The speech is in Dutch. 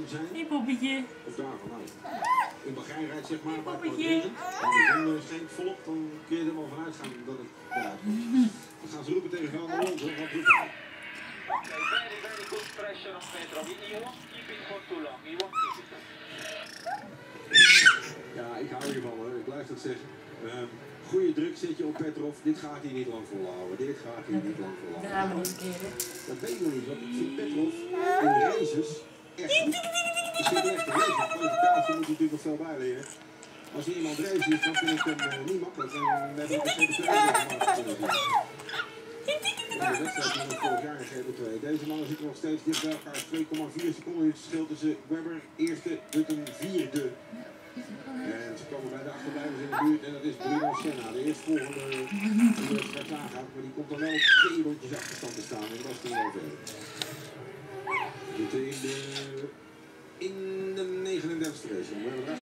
zijn. Hey poppetje. Of daarvan uit. In Bahrein rijdt zeg maar bij het Poppetje. regent. En de zon schijnt volop, dan kun je er wel vanuit gaan dat het eruit komt. Dan gaan ze roepen tegen Fernando Alonso. Wat roept hij? Okay, very good pressure on Petrov. He won't keep it for too long. He won't keep it. Ja, ik hou hiervan hoor. Ik blijf dat zeggen. Goede druk zet je op Petrov. Dit gaat hij niet lang volhouden. Dit gaat hij niet lang volhouden. Daar gaan we nog een keer. Dat weet ik nog niet, want ik vind Petrov in races echt goed. Ik vind hem echt een race. Kwalificatie moet hij natuurlijk nog veel bijleren. Als hij iemand race is, dan vind ik hem niet makkelijk. En we hebben ook een GP2 gemaakt. De wedstrijd van het vorig jaar in GP2. Deze mannen zitten nog steeds dicht bij elkaar. 2,4 seconden het verschil tussen Webber, eerste, Button, vierde. En ze komen bij de achterblijvers in de buurt en dat is Bruno Senna. De eerstvolgende die de wedstrijd aangaat, maar die komt dan wel op 2 rondjes achterstand te staan. En dat is toen wel verder. We zitten in de 39e race.